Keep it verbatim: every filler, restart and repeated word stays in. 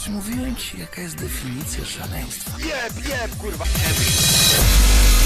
Czy mówiłem ci, jaka jest definicja szaleństwa? Jeb, jeb, kurwa!